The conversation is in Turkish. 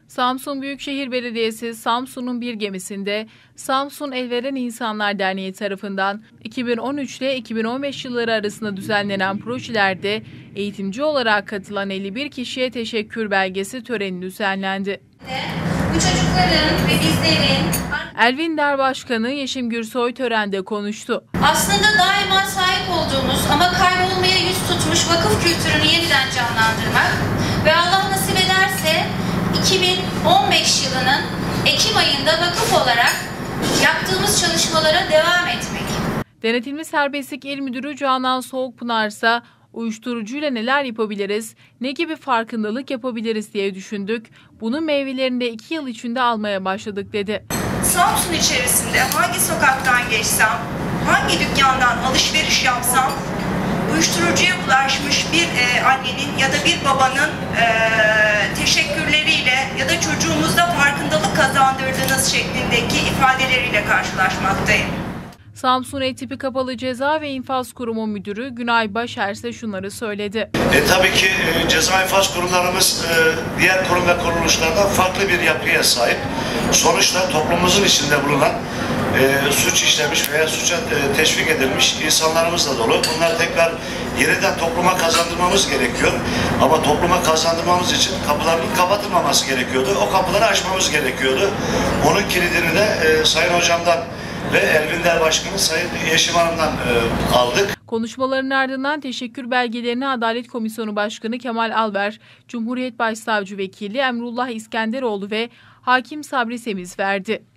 Samsun Büyükşehir Belediyesi Samsun'un bir gemisinde Samsun Elveren İnsanlar Derneği tarafından 2013 ile 2015 yılları arasında düzenlenen projelerde eğitimci olarak katılan 51 kişiye teşekkür belgesi töreni düzenlendi. Bu çocukların ve bizlerin... Elvindar Başkanı Yeşim Gürsoy törende konuştu. Aslında daima sahip olduğumuz ama kaybolmaya yüz tutmuş vakıf kültürünü yeniden canlandırmak ve Allah nasip ederse 2015 yılının Ekim ayında vakıf olarak yaptığımız çalışmalara devam etmek. Denetimli Serbestlik İl Müdürü Canan Soğukpınar ise uyuşturucuyla neler yapabiliriz, ne gibi farkındalık yapabiliriz diye düşündük. Bunun meyvelerini de 2 yıl içinde almaya başladık dedi. Samsun içerisinde hangi sokaktan geçsem, hangi dükkandan alışveriş yapsam, uyuşturucuya bulaşmış bir annenin ya da bir babanın teşekkürleriyle ya da çocuğumuzda farkındalık kazandırdığınız şeklindeki ifadeleriyle karşılaşmaktayım. Samsun E-Tipi Kapalı Ceza ve İnfaz Kurumu Müdürü Günay Başer ise şunları söyledi. Tabii ki ceza infaz kurumlarımız diğer kurum ve kuruluşlardan farklı bir yapıya sahip. Sonuçta toplumumuzun içinde bulunan suç işlemiş veya suça teşvik edilmiş insanlarımız da dolu. Bunları tekrar yeniden topluma kazandırmamız gerekiyor. Ama topluma kazandırmamız için kapılarının kapatılmaması gerekiyordu. O kapıları açmamız gerekiyordu. Onun kilidini de Sayın Hocam'dan ve Elvindar Başkanı Sayın Yeşim Hanım'dan aldık. Konuşmaların ardından teşekkür belgelerini Adalet Komisyonu Başkanı Kemal Alver, Cumhuriyet Başsavcı Vekili Emrullah İskenderoğlu ve Hakim Sabri Semiz verdi.